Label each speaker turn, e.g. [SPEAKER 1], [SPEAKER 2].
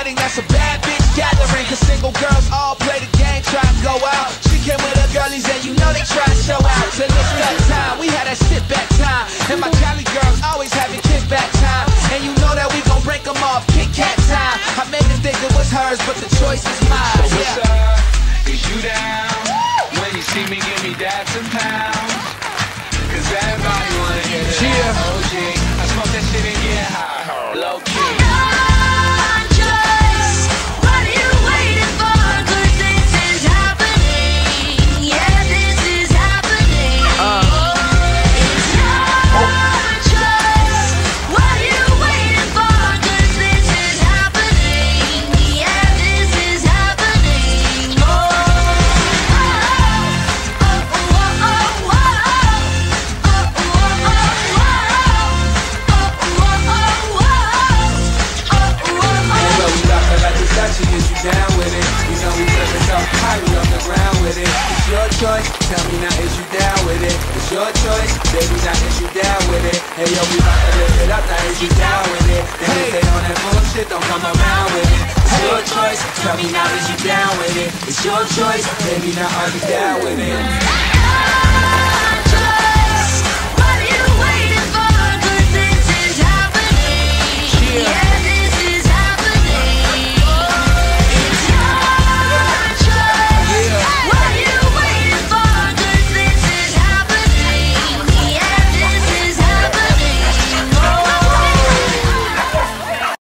[SPEAKER 1] wedding, that's a bad bitch gathering. Cause single girls all play the game, try to go out. She came with her girlies and you know they try to show out. So lift that time, we had that sit back time. And my Cali girls always having kickback time. And you know that we gon' break them off, Kit Kat time. I made her think it was hers, but the choice is mine.
[SPEAKER 2] So what's up? Is you down? When you see me, give me dabs and pounds. Cause everybody wanna hear the OG. I smoke that shit and get high, low key. Is you down with it? You know we flipping up high, we on the ground with it. It's your choice, tell me now is you down with it? It's your choice, baby now is you down with it? Hey yo, we about to lift it up, now is you down with it? Then we stay on that bullshit, don't come around with it. It's your choice, tell me now is you down with it? It's your choice, baby now are you down with it?